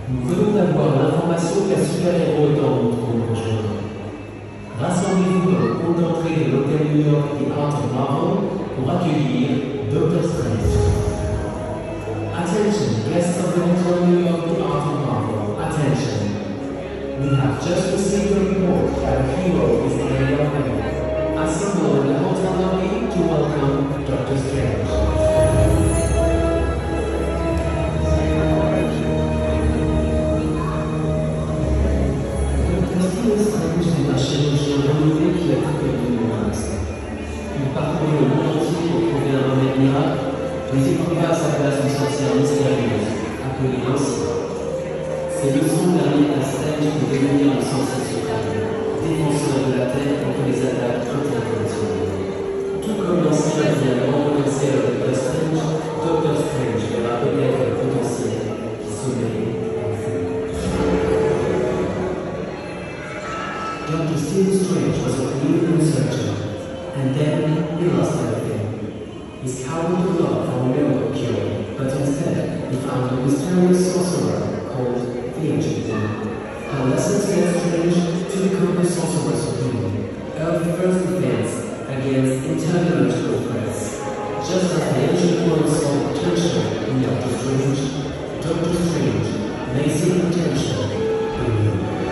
Nous venons d'avoir l'information qu'un super-héros est en route pour nous rejoindre. Rassemblez-vous dans le hall d'entrée de l'hôtel New York The Art of Marvel pour accueillir Doctor Strange. Attention, guests of the Hotel New York The Art of Marvel. Attention. We have just received a report that a hero is in your home. Assemble in the hotel lobby to welcome Doctor Strange. C'est un chirurgien renommé qui a tout perdu de l'instant. Il parcourut le monde entier pour trouver un remède miracle, mais il trouva à sa place une sorcière mystérieuse, appelée ainsi. Ses leçons permirent à Strange de devenir le sorcier suprême, défenseur de la Terre contre les attaques interdimensionnelles. Tout comme l'ancien vient de rencontrer avec Doctor Strange verra peut-être le potentiel qui sommeille en feu. Dr. Stephen Strange was a brilliant researcher, and then he lost everything. His coward love for a miracle cure, but instead he found a mysterious sorcerer called the Ancient One. Her lessons led Strange to become the Sorcerer Supreme, Earth's first defense against interdimensional threats. Just as the Ancient One saw potential in Doctor Strange may see potential in you.